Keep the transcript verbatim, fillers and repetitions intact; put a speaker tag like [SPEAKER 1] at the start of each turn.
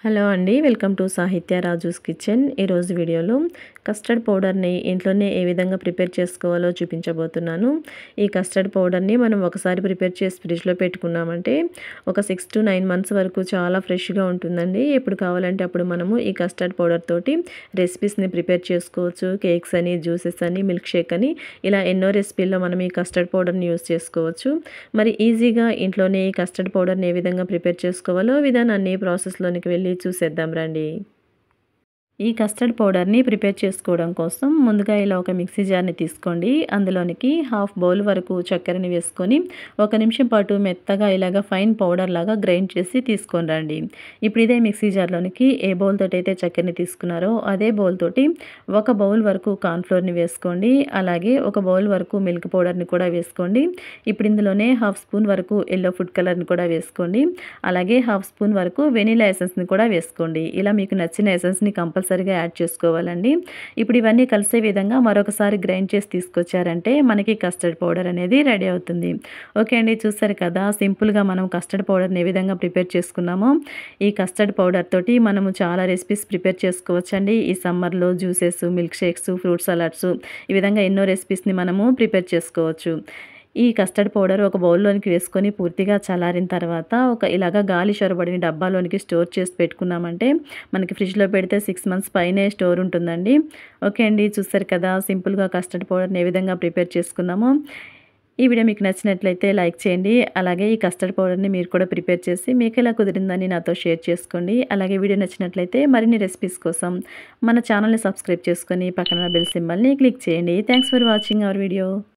[SPEAKER 1] Hello అండి, welcome to సాహిత్య Raju's kitchen. ఈరోజు వీడియోలో కస్టర్డ్ పౌడర్ని ఇంట్లోనే ఏ విధంగా ప్రిపేర్ చేసుకోవాలో చూపించబోతున్నాను. ఈ కస్టర్డ్ పౌడర్ని మనం ఒకసారి ప్రిపేర్ చేసి ఫ్రిడ్జ్లో పెట్టుకున్నామంటే ఒక సిక్స్ టు నైన్ మంత్స్ వరకు చాలా ఫ్రెష్గా ఉంటుందండి. ఎప్పుడు కావాలంటే అప్పుడు మనము ఈ కస్టర్డ్ పౌడర్ తోటి రెసిపీస్ని ప్రిపేర్ చేసుకోవచ్చు. కేక్స్ అని, జ్యూసెస్ అని, మిల్క్ షేక్ అని, ఇలా ఎన్నో రెసిపీల్లో మనం ఈ కస్టర్డ్ పౌడర్ని యూస్ చేసుకోవచ్చు. మరి ఈజీగా ఇంట్లోనే ఈ కస్టర్డ్ పౌడర్ని ఏ విధంగా ప్రిపేర్ చేసుకోవాలో విధానాన్ని ప్రాసెస్లోనికి వెళ్ళి చూసేద్దాం రండి. ఈ కస్టర్డ్ పౌడర్ని ప్రిపేర్ చేసుకోవడం కోసం ముందుగా ఇలా ఒక మిక్సీ జార్ని తీసుకోండి. అందులోనికి హాఫ్ బౌల్ వరకు చక్కెరని వేసుకొని ఒక నిమిషం పాటు మెత్తగా ఇలాగ ఫైన్ పౌడర్ లాగా గ్రైండ్ చేసి తీసుకొని రండి. ఇప్పుడు ఇదే మిక్సీ జార్లోనికి ఏ బౌల్ తోటి అయితే చక్కెరని తీసుకున్నారో అదే బౌల్ తోటి ఒక బౌల్ వరకు కార్న్ఫ్లోర్ని వేసుకోండి. అలాగే ఒక బౌల్ వరకు మిల్క్ పౌడర్ని కూడా వేసుకోండి. ఇప్పుడు ఇందులోనే హాఫ్ స్పూన్ వరకు ఎల్లో ఫుడ్ కలర్ని కూడా వేసుకోండి. అలాగే హాఫ్ స్పూన్ వరకు వెనిలా ఎసెన్స్ని కూడా వేసుకోండి. ఇలా మీకు నచ్చిన ఎసెన్స్ని కంపల్సరీ సరిగా యాడ్ చేసుకోవాలండి. ఇప్పుడు ఇవన్నీ కలిసే విధంగా మరొకసారి గ్రైండ్ చేసి తీసుకొచ్చారంటే మనకి కస్టర్డ్ పౌడర్ అనేది రెడీ అవుతుంది. ఓకే అండి, చూసారు కదా సింపుల్గా మనం కస్టర్డ్ పౌడర్ని ఏ విధంగా ప్రిపేర్ చేసుకున్నామో. ఈ కస్టర్డ్ పౌడర్ తోటి మనము చాలా రెసిపీస్ ప్రిపేర్ చేసుకోవచ్చండి. ఈ సమ్మర్లో juices, milkshakes, fruit salads, ఈ విధంగా ఎన్నో రెసిపీస్ని మనము ప్రిపేర్ చేసుకోవచ్చు. ఈ కస్టర్డ్ పౌడర్ ఒక బౌల్లోనికి వేసుకొని పూర్తిగా చల్లారిన తర్వాత ఒక ఇలాగా గాలి చొరబడిన డబ్బాలోనికి స్టోర్ చేసి పెట్టుకున్నామంటే మనకి ఫ్రిడ్జ్లో పెడితే సిక్స్ మంత్స్ పైనే స్టోర్ ఉంటుందండి. ఓకే అండి, చూస్తారు కదా సింపుల్గా కస్టర్డ్ పౌడర్ని ఏ విధంగా ప్రిపేర్ చేసుకున్నామో. ఈ వీడియో మీకు నచ్చినట్లయితే లైక్ చేయండి. అలాగే ఈ కస్టర్డ్ పౌడర్ని మీరు కూడా ప్రిపేర్ చేసి మీకు ఎలా కుదిరిందని నాతో షేర్ చేసుకోండి. అలాగే వీడియో నచ్చినట్లయితే మరిన్ని రెసిపీస్ కోసం మన ఛానల్ని సబ్స్క్రైబ్ చేసుకొని పక్కన బెల్ సింబల్ని క్లిక్ చేయండి. Thanks for watching our video.